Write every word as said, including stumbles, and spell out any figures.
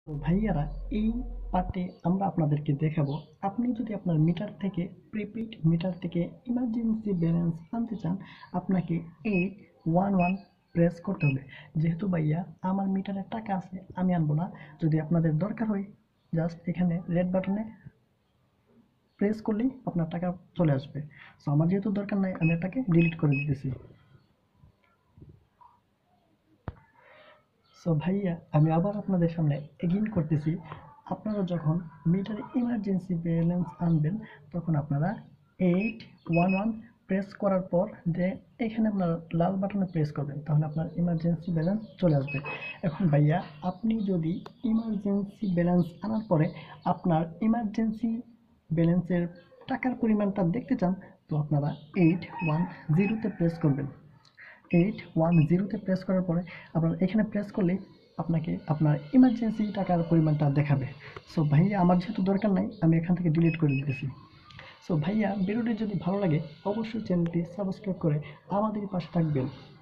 তো ভাইয়ারা, এই পার্টে আমরা আপনাদেরকে দেখাবো, আপনি যদি আপনার মিটার থেকে প্রিপেইড মিটার থেকে ইমার্জেন্সি ব্যালেন্স আনতে চান, আপনাকে এইট ওয়ান ওয়ান প্রেস করতে হবে। যেহেতু ভাইয়া আমার মিটারে টাকা আছে, আমি আনবো না। যদি আপনাদের দরকার হয়, জাস্ট এখানে রেড বাটনে প্রেস করলেই আপনার টাকা চলে আসবে। সো আমার যেহেতু দরকার নাই, আমি এটাকে ডিলিট করে দিতেছি। সো ভাইয়া, আমি আবার আপনাদের সামনে এগেইন করতেছি। আপনারা যখন মিটারে ইমার্জেন্সি ব্যালেন্স আনবেন, তখন আপনারা এইট ওয়ান ওয়ান প্রেস করার পর যে এখানে আপনার লাল বাটনে প্রেস করবেন, তাহলে আপনার ইমার্জেন্সি ব্যালেন্স চলে আসবে। এখন ভাইয়া, আপনি যদি ইমার্জেন্সি ব্যালেন্স আনার পরে আপনার ইমার্জেন্সি ব্যালেন্সের টাকার পরিমাণটা দেখতে চান, তো আপনারা এইট ওয়ান জিরোতে প্রেস করবেন। এইট ওয়ান জিরোতে প্রেস করার পরে আপনার এখানে প্রেস করলেই আপনাকে আপনার ইমার্জেন্সি টাকার পরিমাণটা দেখাবে। সো ভাইয়া, আমার যেহেতু দরকার নাই, আমি এখান থেকে ডিলিট করে দিতেছি। সো ভাইয়া, ভিডিওটি যদি ভালো লাগে অবশ্যই চ্যানেলটি সাবস্ক্রাইব করে আমাদের পাশে থাকবেন।